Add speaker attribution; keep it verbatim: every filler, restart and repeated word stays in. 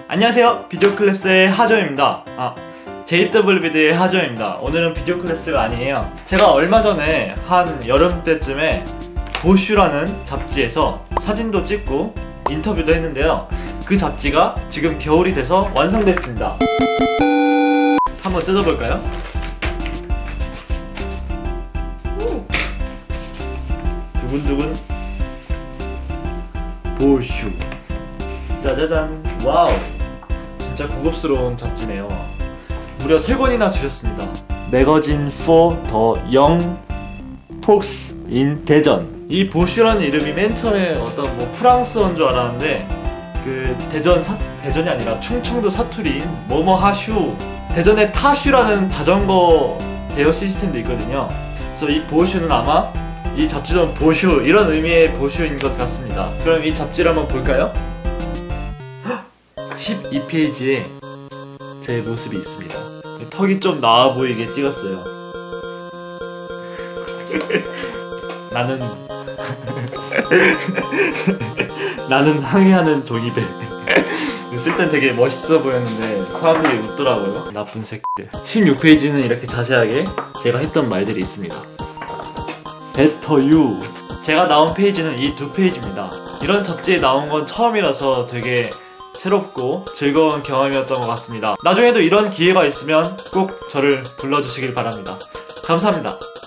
Speaker 1: 안녕하세요, 비디오 클래스의 하정입니다. 아, 제이더블유비디의 하정입니다. 오늘은 비디오 클래스가 아니에요. 제가 얼마 전에 한 여름 때쯤에 보슈라는 잡지에서 사진도 찍고 인터뷰도 했는데요, 그 잡지가 지금 겨울이 돼서 완성됐습니다. 한번 뜯어볼까요? 두근두근 보슈. 짜자잔. 와우, 진짜 고급스러운 잡지네요. 무려 세 권이나 주셨습니다. 매거진 for the young folks in 대전. 이 보슈라는 이름이 맨 처음에 어떤 뭐 프랑스어인 줄 알았는데 그 대전 사, 대전이 아니라 충청도 사투리인 뭐뭐 하슈, 대전에 타슈라는 자전거 대여 시스템도 있거든요. 그래서 이 보슈는 아마 이 잡지는 보슈, 이런 의미의 보슈인 것 같습니다. 그럼 이 잡지를 한번 볼까요? 십이 페이지에 제 모습이 있습니다. 턱이 좀 나아 보이게 찍었어요. 나는 나는 항해하는 종이배. 쓸 땐 되게 멋있어 보였는데 사람들이 웃더라고요. 나쁜 새끼들. 십육 페이지는 이렇게 자세하게 제가 했던 말들이 있습니다. Better you. 제가 나온 페이지는 이 두 페이지입니다. 이런 잡지에 나온 건 처음이라서 되게 새롭고 즐거운 경험이었던 것 같습니다. 나중에도 이런 기회가 있으면 꼭 저를 불러주시길 바랍니다. 감사합니다.